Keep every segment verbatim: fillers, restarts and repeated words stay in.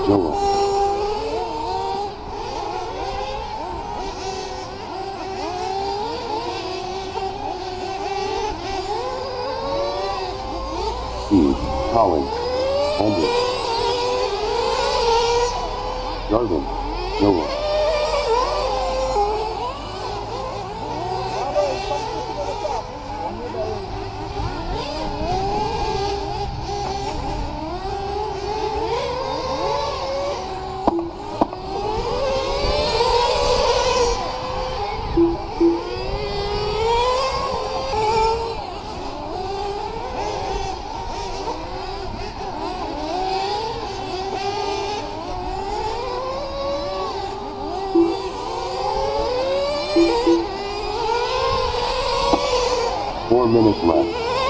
Joel. Steve, Colin, Andrew, Darwin, Joel. Four minutes left.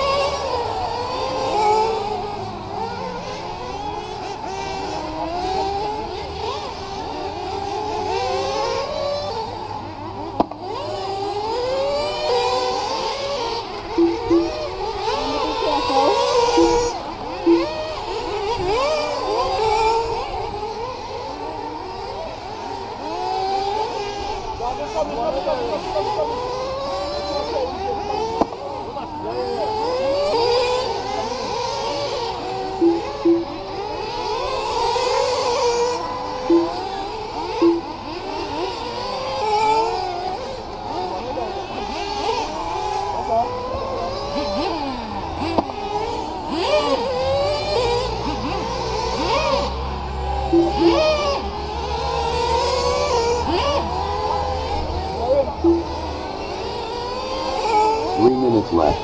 Three minutes left.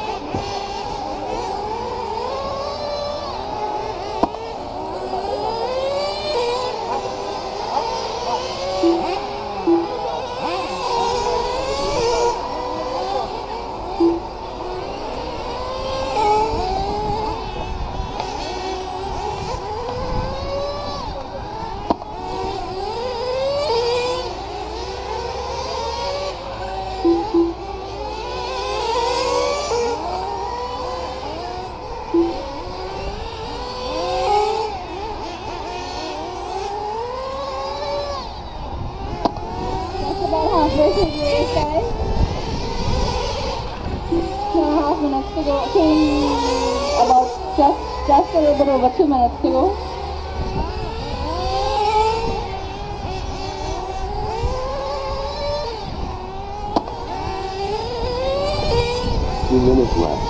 Halfway through the race, guys. Two and a half minutes to go. Two, about just, just a little bit over two minutes to go. Two minutes left.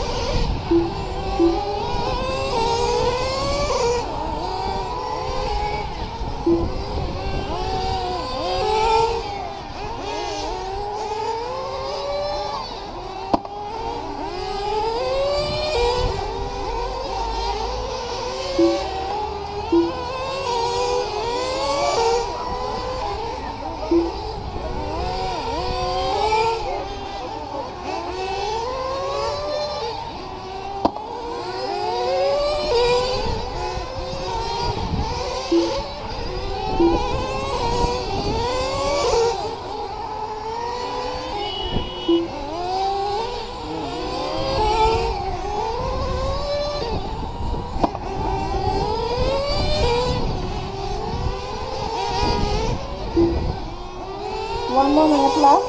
One more minute left.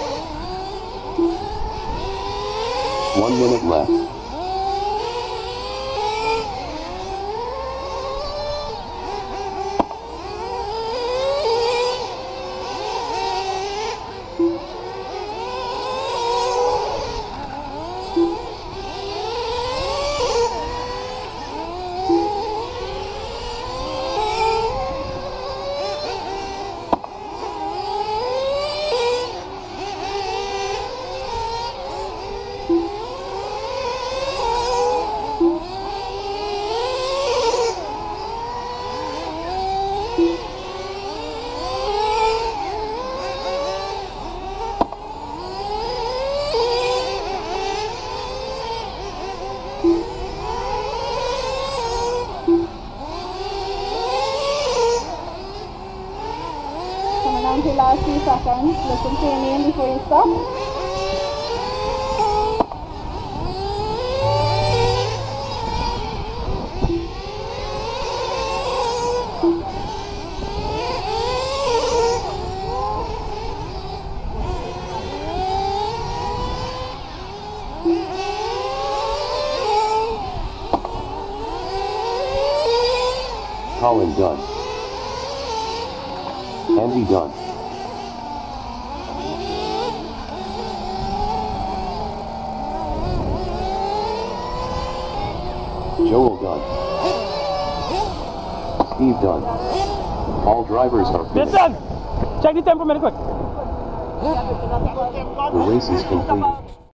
One minute left. Coming down to the last few seconds. Listen to your name before you stop. Thank you. Colin done. Andy done. Joel done. Steve done. All drivers are It's finished. done. Check the temperament quick. The race is completed.